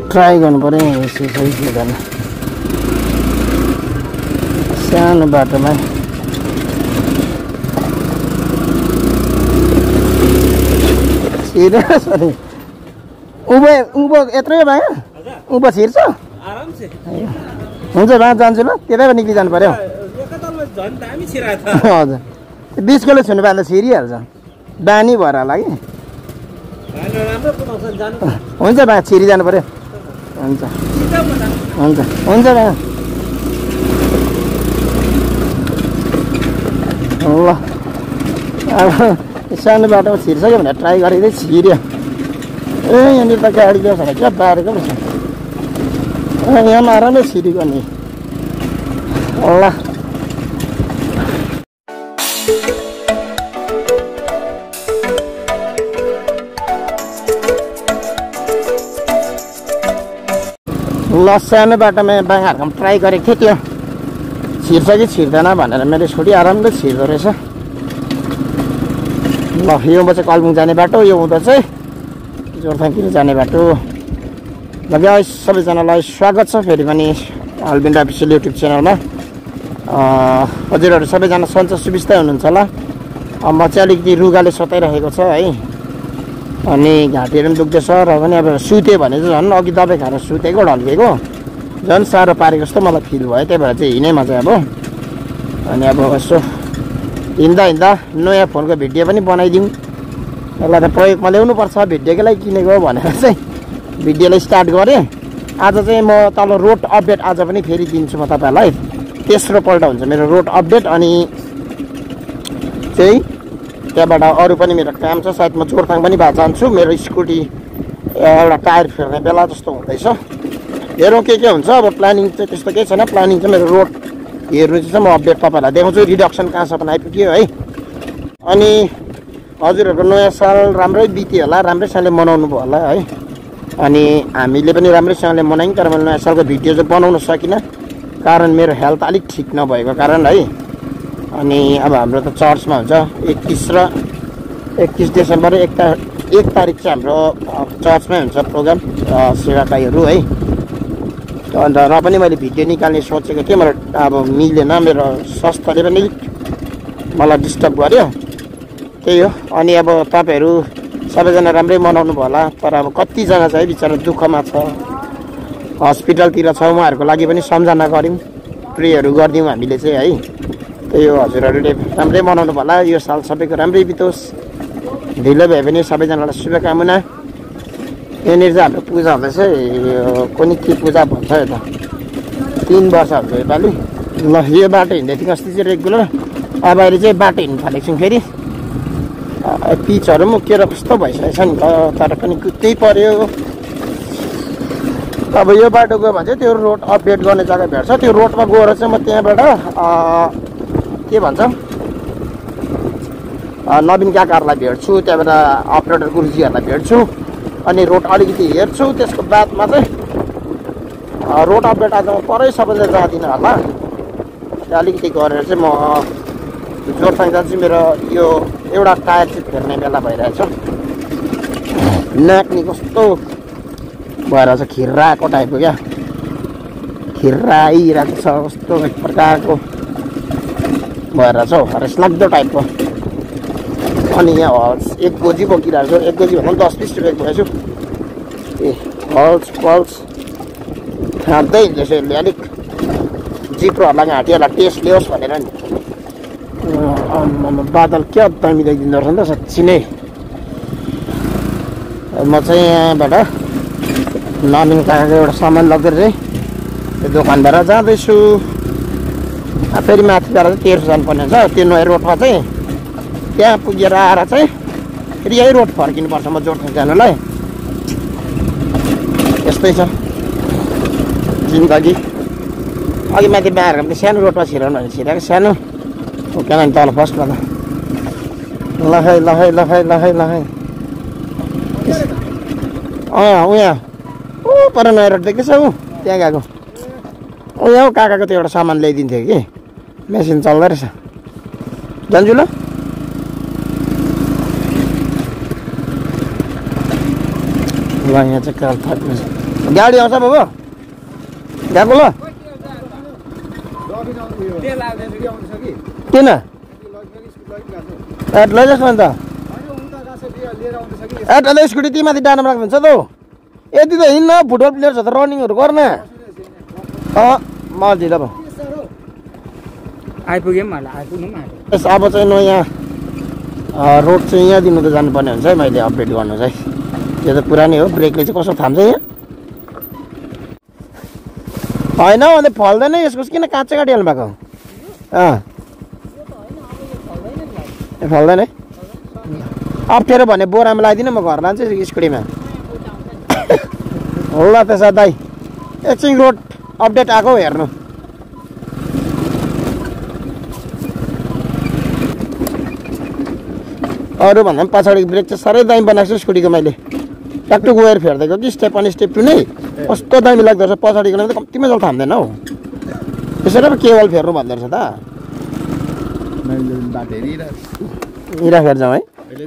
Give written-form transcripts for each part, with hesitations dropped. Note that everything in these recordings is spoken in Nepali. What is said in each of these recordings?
ट्राई गर्नु पर्यो यसो सही थिएन सानो बाटोमा छिर्छ नि उँभो यत्रै भयो उँभो छिर्छ हुन्छ बा जान्छु ल त्यतैबाट निक्ली जानु पर्यो हजुर 20 किलो छुनु पाए त छिरिहाल्छ बानी भएर होला कि हुन्छ बा छिरी जानु पर्यो हुन्छ हुन्छ हुन्छ बा ल अब सानो बाटोमा छिर्सक्यो भनेर ट्राई गरेको छिर्यो ए यहाँनिर त गाडी ल्याउँछ क्या बारेको पो छ यहाँ नराम्रो छिरेको नि ल ल सानो बाटोमा बाँगाहरूकोमा ट्राई गरेको थिएँ त्यो छिर्छ कि छिर्दैन भनेर मेरो छोरी आरामले छिर्दो रहेछ ल यो उँभो चाहिँ कालेबुङ जाने बाटो यो उँधो चाहिँ जोरथाङतिर जाने बाटो ल गाइस सबैजनालाई स्वागत छ फेरि पनि अल्बिन अफिसियल युट्युब च्यानलमा हजुरहरू सबैजना सन्चो सुबिस्तै हुनुहुन्छ होला म चाहिँ अलिकति रुगाले सताइरहेको छ है अनि घाँटीहरू पनि दुख्दैछ र पनि अब सुत्यो भने चाहिँ झन् अघि दबाई खाएर सुतेको ढल्केको झन् साह्रो पारेको जस्तो मलाई फिल भयो त्यही भएर चाहिँ हिँडेमा चाहिँ अब अनि अब यसो हिँड्दा हिँड्दा नयाँ फोनको भिडियो पनि बनाइदिउँ यसलाई त प्रयोगमा ल्याउनुपर्छ भिडियोकै लागि किनेको भनेर चाहिँ भिडियोलाई स्टार्ट गरेँ आज चाहिँ म तल रोड अपडेट आज पनि फेरि दिन्छु म तपाईँहरूलाई तेस्रो पल्ट हुन्छ मेरो रोड अपडेट अनि चाहिँ त्यहाँबाट अरू पनि मेरो काम छ सायद म जोरथाङ पनि भए जान्छु मेरो स्कुटी एउटा टायर फेर्ने बेला जस्तो हुँदैछ हेरौँ के हुन्छ अब प्लानिङ चाहिँ त्यस्तो केही छैन प्लानिङ चाहिँ मेरो रोड हेर्नु चाहिँ म अपडेट तपाईँहरूलाई देखाउँछु रिडक्सन कहाँसम्म आइपुग्यो है अनि हजुरहरूको नयाँ साल राम्रै बित्यो होला राम्रैसँगले मनाउनु भयो होला है अनि हामीले पनि राम्रैसँगले मनायौँ तर मैले नयाँ सालको भिडियो चाहिँ बनाउन सकिनँ कारण मेरो हेल्थ अलिक ठिक नभएको कारण है अनि अब हाम्रो त चर्चमा हुन्छ 21 डिसेम्बर 1 तारिक चाहिँ हाम्रो चर्चमै हुन्छ प्रोग्राम सेवाकाईहरू है अन्त र पनि मैले भिडियो निकाल्ने सोचेको थिएँ मेरो अब मिलेन मेरो स्वास्थ्यले पनि मलाई डिस्टर्ब गर्यो त्यही हो अनि अब तपाईँहरू सबैजना राम्रै मनाउनु भयो होला तर अब कतिजना चाहिँ बिचरा दुःखमा छ हस्पिटलतिर छ उहाँहरूको लागि पनि सम्झना गऱ्यौँ प्रेहरू गरिदिउँ हामीले चाहिँ है त्यही हो हजुरहरूले राम्रै मनाउनु भयो होला यो साल सबैको राम्रै बितोस् ढिलो भए पनि सबैजनालाई शुभकामना यहाँनिर चाहिँ हाम्रो पूजा हुँदैछ कुनै के पूजा भन्छ यो त 3 वर्ष हुन्छ योपालि ल यो बाटो हिँड्दै थियौँ अस्ति चाहिँ रेगुलर अब अहिले चाहिँ बाटो हिँड्नु थालेको छौँ फेरि पिचहरू पनि उक्किएर कस्तो भइसकेको छ नि त तर पनि कुद्दै पर्यो अब यो बाटो गयो भने चाहिँ त्यो रोड अपडेट गर्ने जग्गा भेट्छ त्यो रोडमा गएर चाहिँ म त्यहाँबाट के भन्छ नवीन काकाहरूलाई भेट्छु त्यहाँबाट अपरेटर गुरुजीहरूलाई भेट्छु अनि रोड अलिकति हेर्छु त्यसको बादमा चाहिँ रोड अपडेट आज म परै सबैले जाँदिनँ होला त्यहाँ अलिकति गरेर चाहिँ म जोरथाङ जान्छु मेरो यो एउटा टायर चाहिँ फेर्ने बेला भइरहेछ नाक्ने कस्तो भएर चाहिँ खिर्राको टाइपको क्या खिर्राइरहेको छ कस्तो एक प्रकारको भएर छ हौ हरेस लाग्दो टाइपको अनि यहाँ 1 गोजी बोकिरहेको छु 1 गोजी भन्दा 10-20 रुपियाँ बोकेको छु ए हल्स पल्स खाँदै हिँड्दैछु यसले अलिक जिप्रोहरूलाई घाँटीहरूलाई टेस्ट ल्याओस् भनेर नि बादल क्या दामी ल्याइदिँदो रहेछ नि त साँच्ची नै म चाहिँ यहाँबाट नवीन काकाको एउटा सामान लगेर चाहिँ त्यो दोकानबाट जाँदैछु फेरि माथि गएर चाहिँ तेर्सो जानुपर्ने हुन्छ त्यो नयाँ रोडमा चाहिँ त्यहाँ पुगेर आएर चाहिँ फेरि यही रोड फर्किनुपर्छ म जोरथाङ जानुलाई यस्तै छ जिन्दगी अघि माथि बिहारको सानो रोडमा छिराउनु भने छिराएको सानो उक्किएन नि तल फर्स्टमा त लखै लखै लखै लखै लखै उहाँ ऊ पर नयाँ रोड देख्दैछ ऊ त्यहाँ गएको उहाँ हौ काकाको त्यो एउटा सामान ल्याइदिन्थ्यो कि मेसिन चल्दो रहेछ जान्छु ल यहाँ चाहिँ काल थाक्नु गाडी आउँछ बाबु गएको ल किन लैजास् न त स्कुटी ती माथि डाँडामा राख्नुहुन्छ त यति त हिँड्न फुटबल प्लेयर छ त रनिङहरू गर्न मर्जी अब आइपुग्यो आइपुग्नु अब चाहिँ नयाँ रोड चाहिँ यहाँ दिनु त जानुपर्ने हुन्छ है मैले अपडेट गर्नु चाहिँ यो त पुरानै हो ब्रेकले चाहिँ कसो थाम्छ यहाँ होइन अन्त फल्दैन यसको किन काँचै काटिहाल्नु भएको फल्दैन है अप्ठ्यारो भने बोरामा लगाइदिनु म घर लान्छु स्कुटीमा होला त्यसो दाइ एकछिन रोड अपडेट आएको हेर्नु अरू भन्दा पनि पछाडि ब्रेक चाहिँ साह्रै दामी बनाएको छु स्कुटीको मैले ट्याक्टु गएर फेर्दैको कि स्टेप वान स्टेप टू नै कस्तो दामी लाग्दो रहेछ पछाडिको त कम्ती मजाले थाम्दैन हौ त्यसरी पो केवल फेर्नु भन्दो रहेछ त हिँडिराखेर जाउँ है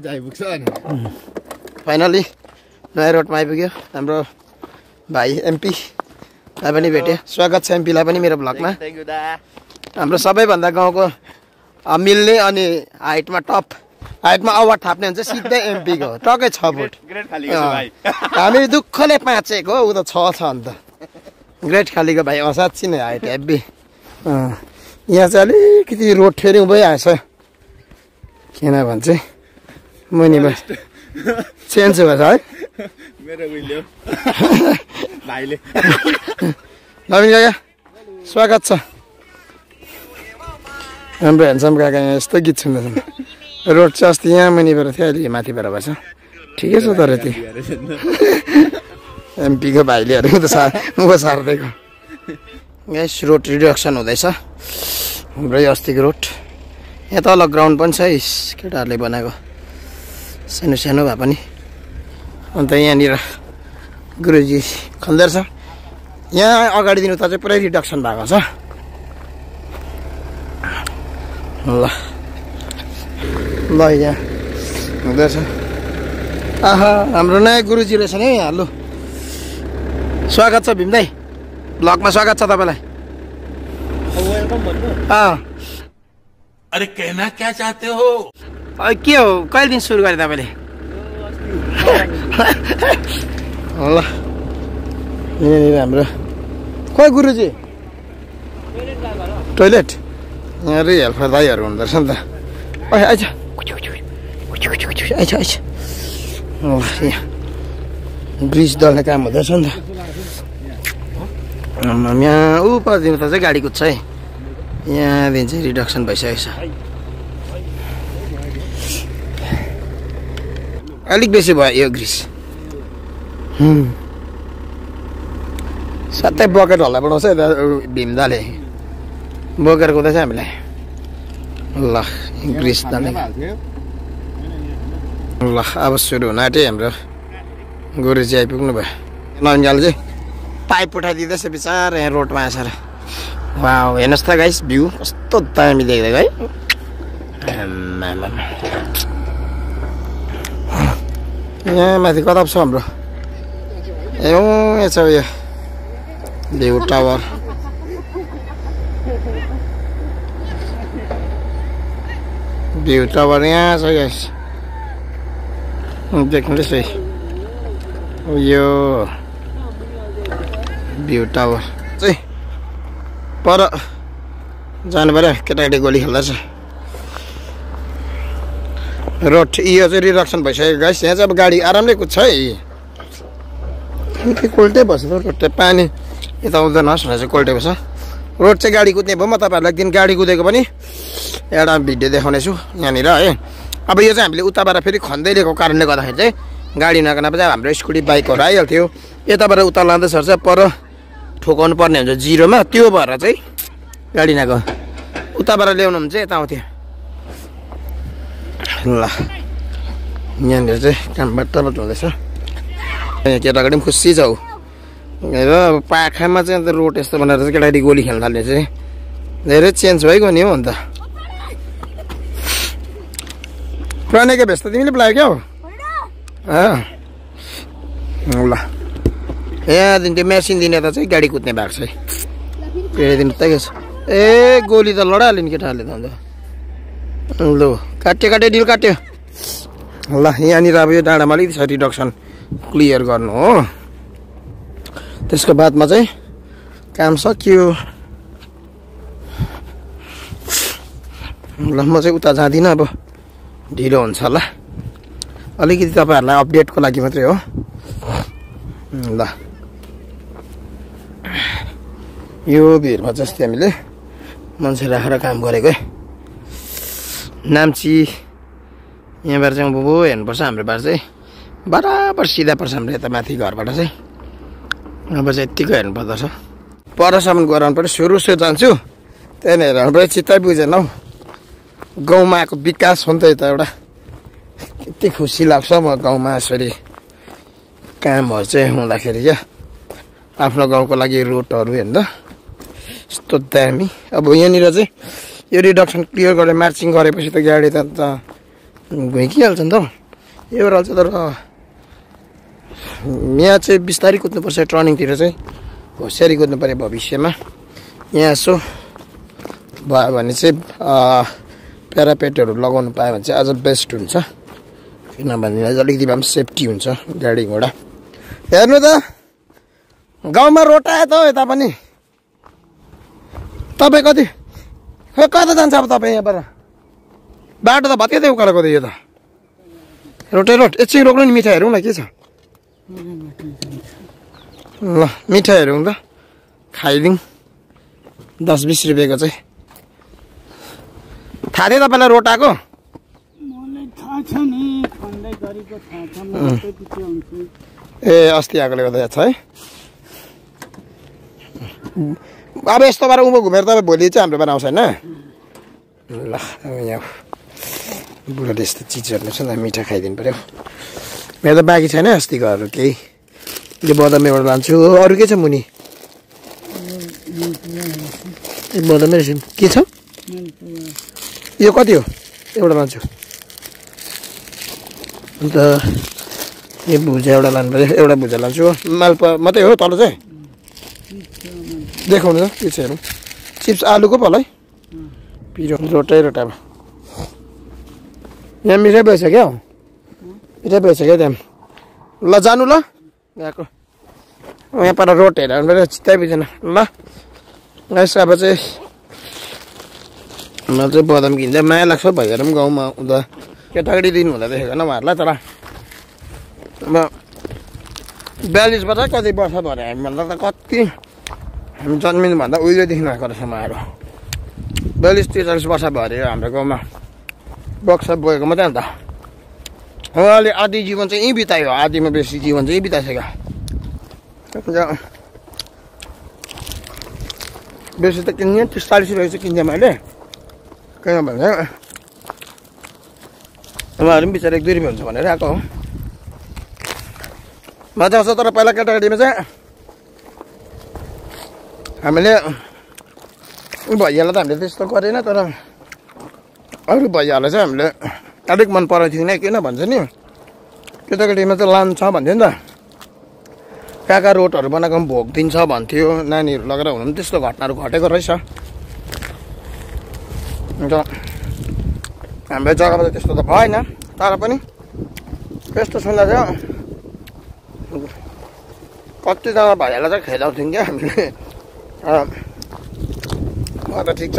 फाइनली नयाँ रोडमा आइपुग्यो हाम्रो भाइ एमपीलाई पनि भेट्यो स्वागत छ एमपीलाई पनि मेरो भ्लगमा हाम्रो सबैभन्दा गाउँको मिल्ने अनि हाइटमा अवार्ड थाप्ने हुन्छ सिधै एमपीको टकै 6 फुट हामी दुःखले 5 1 हो ऊ त 6 छ अन्त ग्रेट खालीको भाइ साँच्ची नै हाइट हेभी यहाँ चाहिँ अलिकति रोड ठेऱ्यौँ भइहाल्छ किन भन्छ मुनिमा चेन्ज भएछ है मेरो उइल्यो भाइले नवीन काका स्वागत छ हाम्रो ह्यान्डसम काका यहाँ यस्तो गीत सुन्दैछन् रोड चाहिँ अस्ति यहाँ मुनिबाट थियो अहिले माथिबाट भएछ ठिकै छ तर त्यो एमपीको भाइलेहरू त उँभो सार्दैको यस रोड रिडक्सन हुँदैछ हाम्रो अस्तिको रोड यहाँ तल ग्राउन्ड पनि छ केटाहरूले बनाएको सानो सानो भए पनि अन्त यहाँनिर गुरुजी खल्दै छ यहाँ अगाडि दिनु त चाहिँ पुरै रिडक्सन भएको छ ल यहाँ हुँदैछ आहा हाम्रो नयाँ गुरुजी रहेछ नि यहाँ लु स्वागत छ भीम दाइ ब्लगमा स्वागत छ तपाईँलाई अरे कहना क्या चाहते हो के हो कहिलेदेखि सुरु गरे तपाईँले ल यहाँनिर हाम्रो खोइ गुरुजी टोइलेट यहाँ हेल्पर दाइहरू हुँदो रहेछ नि त आइज आइज आइज यहाँ ब्रिज दल्ने काम हुँदैछ नि त यहाँ ऊ पर्दिनु त चाहिँ गाडी कुद्छ है यहाँदेखि चाहिँ रिडक्सन भइसकेको छ अलिक बेसी भयो यो ग्रिस साथै बकेट हल्ला बढाउँछ भीमदाले बोकेर कुदैछ हामीलाई ल ग्रिस दाले ल अब सुरु हुन आँट्यो हाम्रो गुरुजी आइपुग्नु भयो नन्जाले चाहिँ पाइप उठाइदिँदैछ बिचार यहाँ रोडमा आएर वा हेर्नुहोस् त गाइस भ्यू कस्तो दामी देख्दै है यहाँ माथि कता छ हाम्रो यहाँ छ यो भ्यू टावर यहाँ छ गाइस देख्नुहोस् है यो भ्यू टावर चाहिँ पर जानु पर्यो केटाकेटी गोली खेल्दैछ रोड यो चाहिँ रिडक्सन भइसक्यो गाइस यहाँ चाहिँ अब गाडी आरामले कुद्छ है कोल्टे बस्छ रोड पानी यता आउँदैन होस् भनेर चाहिँ कोल्टे बस्छ रोड चाहिँ गाडी कुद्ने भयो म तपाईँहरूलाई एकदिन गाडी कुदेको पनि एउटा भिडियो देखाउने छु यहाँनिर है अब यो चाहिँ हामीले उताबाट फेरि खन्दै लिएको कारणले गर्दाखेरि चाहिँ गाडी नगर्न चाहिँ हाम्रो स्कुटी बाइकहरू आइहाल्थ्यो यताबाट उता लाँदै सर्छ पर ठोकाउनु पर्ने हुन्छ जिरोमा त्यो भएर चाहिँ गाडी नगयो उताबाट ल्याउनु भने चाहिँ यता आउँथ्यो ल यहाँनिर चाहिँ कामबाट तलब हुँदैछ यहाँ केटाकेटी पनि खुसी छ र अब पाखामा चाहिँ अन्त रोड यस्तो बनाएर चाहिँ केटाकेटी गोली खेल्न थाल्ने चाहिँ धेरै चेन्ज भइगयो नि हो अन्त पुरानैको भेस्ट तिमीले बोलायो क्या हो ल यहाँदेखि त्यो मेसिन दिने त चाहिँ गाडी कुद्ने भएको छ है फेरिदिनु त छ ए गोली त लडाल्यो नि केटाहरूले त अन्त ल काट्यो डिल काट्यो ल यहाँनिर अब यो डाँडामा अलिकति छ रिडक्सन क्लियर गर्नु हो त्यसको बादमा चाहिँ काम सक्यो ल म चाहिँ उता जाँदिनँ अब ढिलो हुन्छ होला अलिकति तपाईँहरूलाई अपडेटको लागि मात्रै हो ल यो भिरमा जस्तै हामीले मान्छे राखेर काम गरेको है नाम्ची यहाँबाट चाहिँ बुबु हेर्नुपर्छ हाम्रो बार चाहिँ बराबर सिधा पर्छ हाम्रो यता माथि घरबाट चाहिँ अब चाहिँ यत्तिको हेर्नु पर्दछ परसम्म गराउनु पर्यो सुरु जान्छु त्यहाँनिर हेर्नु चित्तै बुझेन हौ गाउँमा आएको विकास हो नि त यता एउटा कति खुसी लाग्छ म गाउँमा यसरी कामहरू चाहिँ हुँदाखेरि क्या आफ्नो गाउँको लागि रोडहरू हेर्नु त यस्तो दामी अब यहाँनिर चाहिँ यो रिडक्सन क्लियर गरेर मार्चिङ गरेपछि त गाडी त घुइकिहाल्छ नि त यो रहेछ तर यहाँ चाहिँ बिस्तारै कुद्नुपर्छ टर्निङतिर चाहिँ होसियारी कुद्नु पऱ्यो भविष्यमा यहाँ यसो भयो भने चाहिँ प्यारापेटहरू लगाउनु पायो भने चाहिँ अझ बेस्ट हुन्छ किनभने अलिकति भए पनि सेफ्टी हुन्छ गाडी घोडा हेर्नु त गाउँमा रोड आयो त यता पनि तपाईँ कति खै कता जान्छ अब तपाईँ यहाँबाट बाटो त भत्कै थियो उकालोको त यो त रोटै रोड एकछिन रोक्नु नि मिठाई हेरौँ न के छ ल मिठाई हेरौँ त खाइदिउँ 10-20 रुपियाँको चाहिँ थाहा थियो तपाईँलाई रोट आएको ए अस्ति आएकोले गर्दा छ है अब यस्तो पारा उँभो घुमेर तपाईँ भोलि चाहिँ हाम्रो बनाउँछ होइन ल यहाँ बुढोले यस्तो चिजहरू छ मिठा खाइदिनु पऱ्यो मेरो त बाँकी छैन अस्तिकोहरू केही यो बदाम एउटा लान्छु अरू के छ मुनि बदामै रहेछ के छ यो कति हो एउटा लान्छु अन्त यो भुजा एउटा लानु पऱ्यो एउटा भुजा लान्छु मालपा मात्रै हो तल चाहिँ देखाउनु त के छ हेरौँ चिप्स आलुको पो होला है पिरो रोटै रोटामा यहाँ मिठाई भएछ क्या हौ मिठाई भएछ क्या त्यहाँ ल जानु ल गएको यहाँ पर रोड हेरेर मेरो चित्तै बुझेन ल यस अब चाहिँ म चाहिँ बदाम किन्दा माया लाग्छ भैयाहरू पनि गाउँमा हुँदा केटाकेटी दिनु हुँदा देखेको न उहाँहरूलाई तर अब 42बाट कति वर्ष भयो हामीभन्दा त कति हामी जन्मिनुभन्दा उहिलेदेखि आएको रहेछ उहाँहरू 42-43 वर्ष भयो अरे हाम्रो गाउँमा बक्सा बोकेको मात्रै अन्त उहाँले आधी जीवन चाहिँ यहीँ बितायो आधीमा बेसी जीवन चाहिँ यहीँ बिताइसक्यो बेसी त किन्ने 40 रुपियाँ चाहिँ किन्थेँ मैले किनभने उहाँहरू पनि बिचरा 1-2 रुपियाँ हुन्छ भनेर आएको हो मजा आउँछ तर पहिला केटाकेटीमा चाहिँ हामीले भैयालाई त हामीले त्यस्तो गरेन तर अरू भैयाहरूलाई चाहिँ हामीले अलिक मन पराउँथ्यो नि किन भन्छ नि केटाकेटीमा चाहिँ लान्छ भन्थ्यो नि त कहाँ रोडहरू बनाएको पनि भोग दिन्छ भन्थ्यो नानीहरू लगेर हुनु पनि त्यस्तो घटनाहरू घटेको रहेछ अन्त हाम्रो जग्गामा त त्यस्तो त भएन तर पनि त्यस्तो सुन्दा चाहिँ कतिजना भैयालाई चाहिँ खेदाउँथ्यौँ क्या हामीले म त ठिक छ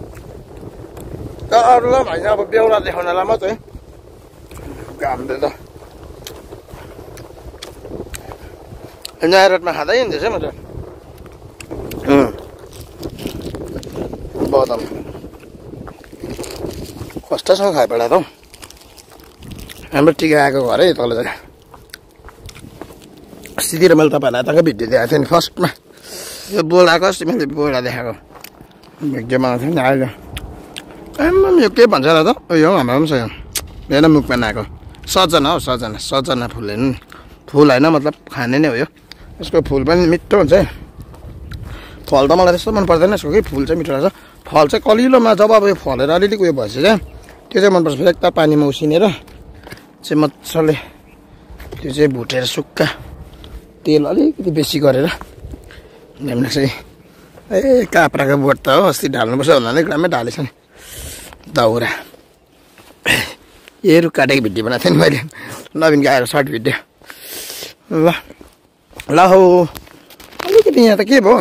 तर अरूलाई भएन अब बेहुला देखाउनलाई मात्रै हामीले त नयाँ रोडमा खाँदै हिँड्दैछ म त बदाम कष्टसँग खाइ पडा त हौ हाम्रो टिका आएको घर है तल चाहिँ अस्तितिर मैले तपाईँहरूलाई यताकै भिडियो देखाएको थिएँ नि फर्स्टमा यो बोलाएको अस्ति मैले बोला देखाएको भिडियो बनाएको थिएँ नि अहिले आम्म यो के भन्छ र त यो हो हाम्रो पनि छ यो मेरो मुखमा आएको सजना हो सजना फुल हेर्नु फुल होइन मतलब खाने नै हो यो यसको फुल पनि मिठो हुन्छ है फल त मलाई त्यस्तो मन पर्दैन यसको कि फुल चाहिँ मिठो लाग्छ फल चाहिँ कलिलोमा जब अब यो फलेर अलिअलि उयो भएपछि चाहिँ त्यो चाहिँ मनपर्छ फेरि एकताल पानीमा उसिनेर चाहिँ मजाले त्यो चाहिँ भुटेर सुक्खा तेल अलिकति बेसी गरेर चाहिँ ए काप्राको बोट त हो अस्ति ढाल्नुपर्छ भन्नाले ग्राममै ढालेछ नि दाउरा यो रुख काटेको भिडियो बनाएको थिएँ नि मैले नवीनको आएर सर्ट भिडियो ल ल हौ अलिकति यहाँ त के भयो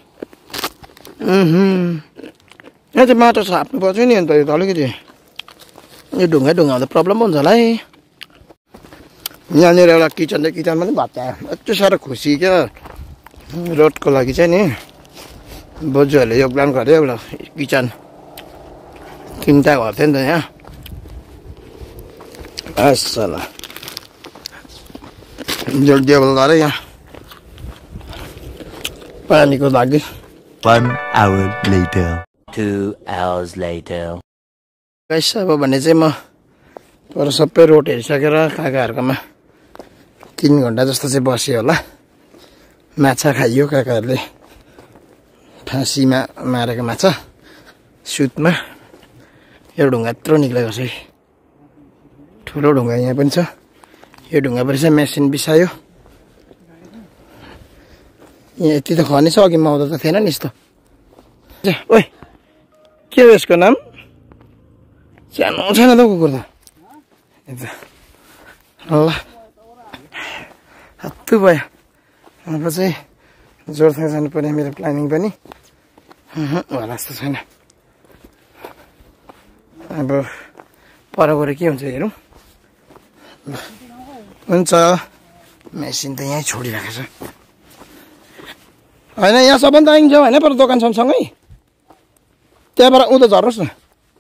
यहाँ चाहिँ माटो छाप्नु पर्छ नि अन्त यो त अलिकति यो ढुङ्गा त प्रब्लम हुन्छ होला है यहाँनिर एउटा किचनमा पनि भत्ता यति साह्रो खुसी क्या रोडको लागि चाहिँ नि बोजूहरूले योगदान गर्यो एउटा किचन 3टा घर थियो नि त यहाँ असला जोडियो गरेँ यहाँ पानीको लागि 1 hour later 2 hours later guys अब भने चाहिँ म पर सबै रोड हेरिसकेर काकाहरूकोमा 3 घन्टा जस्तो चाहिँ बस्यो होला माछा खाइयो काकाहरूले फाँसीमा मारेको माछा सुतमा यो ढुङ्गा यत्रो निक्लेको छ ठुलो ढुङ्गा यहाँ पनि छ यो ढुङ्गा पनि चाहिँ मेसिन बिसायो यहाँ यति त खने छ अघि माउदा त थिएन नि यस्तो ओइ के हो यसको नाम सानो छैन त कुकुर त ल हत्तु भयो अब चाहिँ जोरथाङ जानु पर्ने मेरो प्लानिङ पनि होला जस्तो छैन अब पर गएर के हुन्छ हेरौँ हुन्छ मेसिन त यहीँ छोडिरहेको छ होइन यहाँ सबभन्दा आइन्छ होइन पर दोकान सँगसँगै त्यहाँबाट उँधो झर्नुहोस् न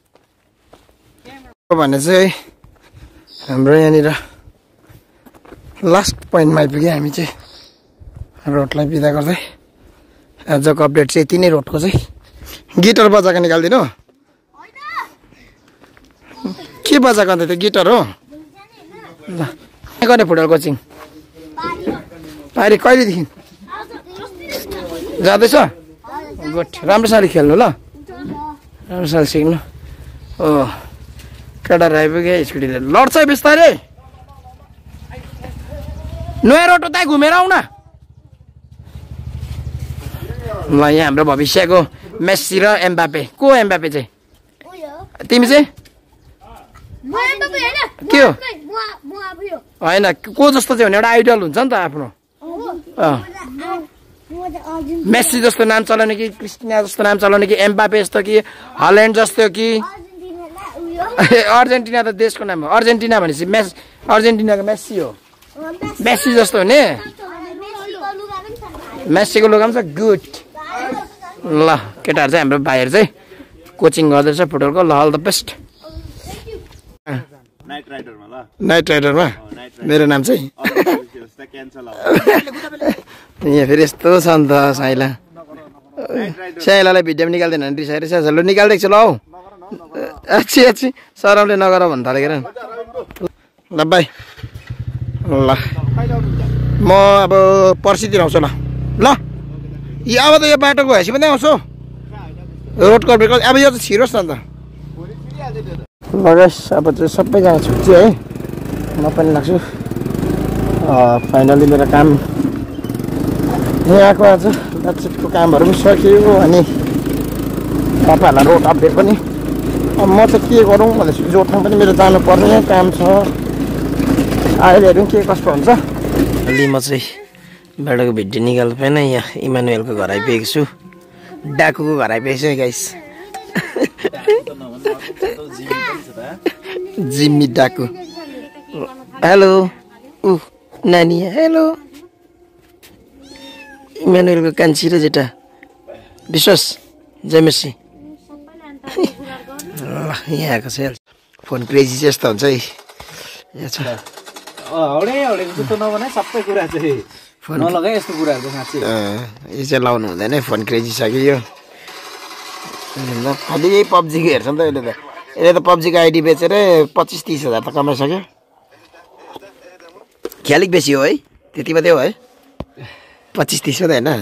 भने चाहिँ हाम्रो यहाँनिर लास्ट पोइन्टमा आइपुग्यो हामी चाहिँ रोडलाई बिदा गर्दै आजको अपडेट चाहिँ यति नै रोडको चाहिँ गिटार बजाएको निकालिदिनु के बजाएको अन्त त्यो गिटार हो ल गर्ने फुटबल कोचिङ पारी कहिलेदेखि जाँदैछ गुड राम्रोसँगले खेल्नु ल राम्रोसँगले सिक्नु हो केटाहरू आइपुग्यो स्कुटीले लड्छ बिस्तारै नयाँ रोड उता घुमेर आऊ न ल यहाँ हाम्रो भविष्यको मेस्सी र एम्बापे को एम्बापे चाहिँ तिमी चाहिँ के हो होइन को जस्तो चाहिँ भने एउटा आइडल हुन्छ नि त आफ्नो मेस्सी जस्तो नाम चलाउने कि क्रिस्टिना जस्तो नाम चलाउने कि एम्बापे जस्तो कि हल्यान्ड जस्तो कि अर्जेन्टिना त देशको नाम हो अर्जेन्टिना भनेपछि अर्जेन्टिनाको मेस्सी हो मेस्सी जस्तो हुने मेस्सीको लुगा पनि छ गुड ल केटाहरू चाहिँ हाम्रो भाइहरू चाहिँ कोचिङ गर्दैछ फुटबलको ल अल द बेस्ट नाइट राइडरमा मेरो नाम चाहिँ यहाँ फेरि यस्तो छ नि त साइलालाई भिडियो पनि निकाल्दैन भने रिसाइरहेछ ल निकालिदिएको छु ल हौ अच्छी सराउले नगर भन्नु थालेको ल बाई ल म अब पर्सितिर आउँछु ल ल यो अब त यो बाटोको भएपछि पनि आउँछु रोडको अब यो त छिरोस् न त लगाइस अब चाहिँ सबैजना छुट्टी है म पनि लाग्छु फाइनली मेरो काम यहाँ आएको आज दार्जिलिङको कामहरू पनि सकियो अनि तपाईँहरूलाई रोड अपडेट पनि अब म चाहिँ के गरौँ भनेपछि जोरथाङ पनि मेरो जानुपर्ने काम छ अहिले हेरौँ के कस्तो हुन्छ अलि म चाहिँ बाटोको भिडियो निकाल्नु पाएन यहाँ इमानुएलको घर आइपुगेको छु डाकुको घर आइपुगेको छु गाइस जिम्मी डाकु हेलो नानी हेलो इमानुएलको कान्छी र जेठा विश्वास जमेसी यहाँ आएको छ फोन क्रेजी चाहिँ यस्तो हुन्छ है यहाँ छ यो चाहिँ लाउनु हुँदैन फोन क्रेजी छ कि यो खालि यही पब्जीको हेर्छ नि त यसले त पब्जीको आइडी बेचेर 25-30 हजार त कमाइसक्यो ख्यालिक बेसी हो है त्यति मात्रै हो है 25-30 त होइन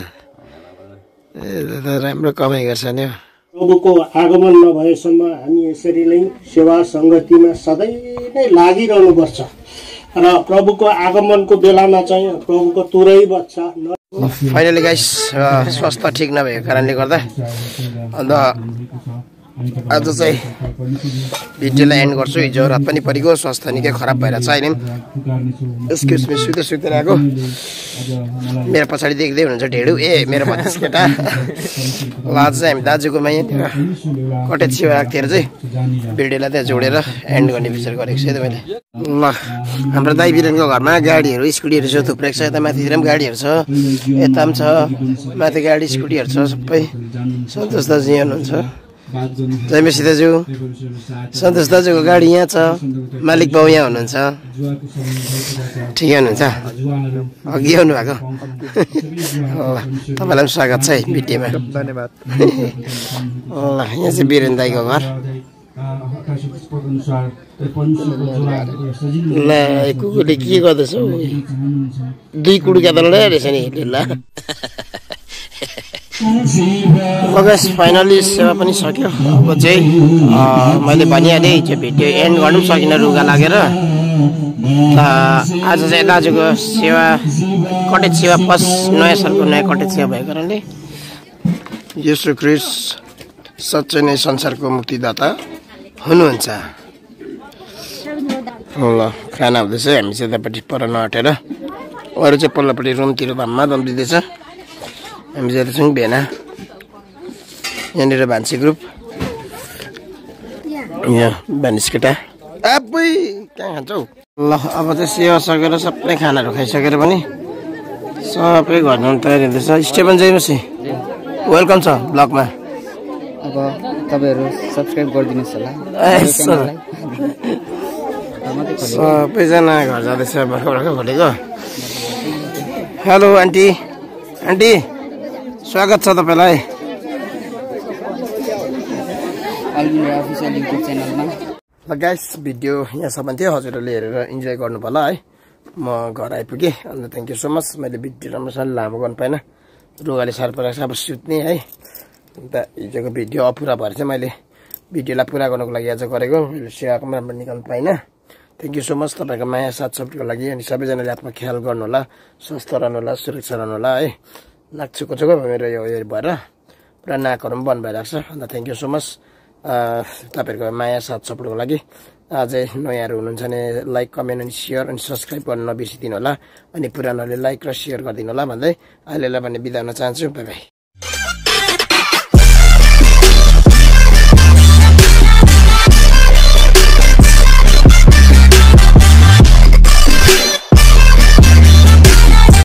राम्रो कमाइ गर्छ नि प्रभुको आगमन नभएसम्म हामी यसरी नै सेवा सङ्गतिमा सधैँ नै लागिरहनुपर्छ र प्रभुको आगमनको बेलामा चाहिँ प्रभुको तुरै बज्छ। फाइनली गाइस स्वास्थ्य ठिक नभएको कारणले गर्दा अन्त आज चाहिँ भिडियोलाई एन्ड गर्छु। हिजो रात पनि परेको, स्वास्थ्य निकै खराब भएर चाहिँ अहिले एक्सक्युज मी सुत्दै सुत्दै आएको। मेरो पछाडि देख्दै हुनुहुन्छ ढेडु, मेरो भतिज केटा। ल आज चाहिँ हामी दाजुकोमा यहाँतिर कटेज सेवा आएको चाहिँ भिडियोलाई त्यहाँ जोडेर एन्ड गर्ने विचार गरेको छु। मैले ल हाम्रो दाइ बिरेनको घरमा गाडीहरू स्कुटीहरू छ थुप्रै छ। यता माथितिर पनि गाडीहरू छ, यता पनि छ, माथि गाडी स्कुटीहरू छ सबै। सन्तोष दाजु यहाँ हुनुहुन्छ, जयमेसी दाजु, सन्तोष दाजुको गाडी यहाँ छ, मालिक बाउ यहाँ हुनुहुन्छ। ठिकै हुनुहुन्छ, अघि आउनु भएको। तपाईँलाई पनि स्वागत छ है भिडियोमा, धन्यवाद। ल यहाँ चाहिँ बिरेन दाईको घर। ल कुकुरले के गर्दैछ? दुई कुडुका त लडाइरहेछ नि ल। बगस फाइनली सेवा पनि सक्यो। अब चाहिँ मैले भनिहालेँ हिजो भिडियो एन्ड गर्नु पनि सकिनँ रुगा लागेर। आज चाहिँ दाजुको सेवा कटेज सेवा प्लस नयाँ सालको नयाँ कटेज सेवा भएको कारणले येशू ख्रीष्ट साँच्चै नै संसारको मुक्तिदाता हुनुहुन्छ। ल खाना हुँदैछ, हामी चाहिँ यतापट्टि पर नहटेर अरू चाहिँ पल्लोपट्टि रुमतिर भाममा दम दिँदैछ। हामी जाँदैछौँ भेना। यहाँनिर भान्सी ग्रुप, यहाँ भानिस केटा। आबै कहाँ खान्छौ? ल अब चाहिँ सेवा सकेर सबै खानाहरू खाइसकेर पनि सबै घरमा तयारी हुँदैछ। स्टेफन जयमसी वेलकम छ ब्लगमा। अब तपाईँहरू सब्सक्राइब गरिदिनुहोस् होला। सबैजना घर जाँदैछ भर्खर खोलेको। हेलो आन्टी, आन्टी स्वागत छ तपाईँलाई। ल गाइस भिडियो यहाँसम्म थियो। हजुरहरूले हेरेर इन्जोय गर्नु होला है। म घर आइपुगेँ, अन्त थ्याङ्क यू सो मच। मैले भिडियो राम्रोसँग लामो गर्नु पाइनँ, रुगाले साह्रो परेको छ। अब सुत्ने है। अन्त हिजोको भिडियो अपुरा भएर चाहिँ मैले भिडियोलाई पुरा गर्नुको लागि आज गरेको। मैले सेवाको पनि राम्रो निकाल्नु पाइनँ। थ्याङ्क यू सो मच तपाईँको माया साथ सपोर्टको लागि। अनि सबैजनाले आफ्नो ख्याल गर्नु होला, स्वस्थ रहनु होला, सुरक्षा रहनु होला है। नाक्चुको छ मेरो यो भएर पुरा नाकहरू पनि बन्द भइरहेको छ। अन्त थ्याङ्क यू सो मच तपाईँहरूको माया साथ सपोर्टको लागि। अझै नयाँहरू हुनुहुन्छ भने लाइक कमेन्ट अनि सेयर अनि सब्सक्राइब गर्न नबिर्सिदिनु होला। अनि पुरानोहरूले लाइक र सेयर गरिदिनु होला भन्दै अहिलेलाई भने बिदा हुन चाहन्छु। Bye by.